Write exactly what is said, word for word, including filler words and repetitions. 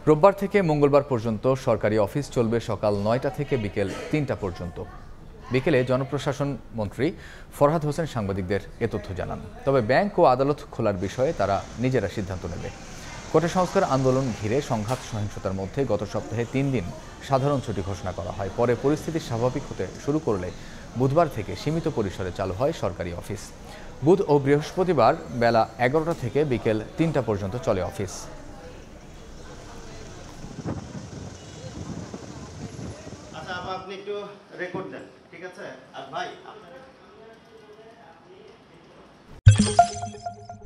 রোববার থেকে মঙ্গলবার পর্যন্ত সরকারি অফিস চলবে সকাল নয়টা থেকে বিকেল তিনটা পর্যন্ত। বিকেলে জনপ্রশাসন মন্ত্রী ফরহাদ হোসেন সাংবাদিকদের এ তথ্য জানান। তবে ব্যাংক ও আদালত খোলার বিষয়ে তারা নিজেরা সিদ্ধান্ত নেবে। কোটা সংস্কার আন্দোলন ঘিরে সংঘাত সহিংসতার মধ্যে গত সপ্তাহে তিন দিন সাধারণ ছুটি ঘোষণা করা হয়। পরে পরিস্থিতি স্বাভাবিক হতে শুরু করলে বুধবার থেকে সীমিত পরিসরে চালু হয় সরকারি অফিস। বুধ ও বৃহস্পতিবার বেলা এগারোটা থেকে বিকেল তিনটা পর্যন্ত চলে অফিস। আচ্ছা, আপনি একটু রেকর্ড দেন, ঠিক আছে? আর ভাই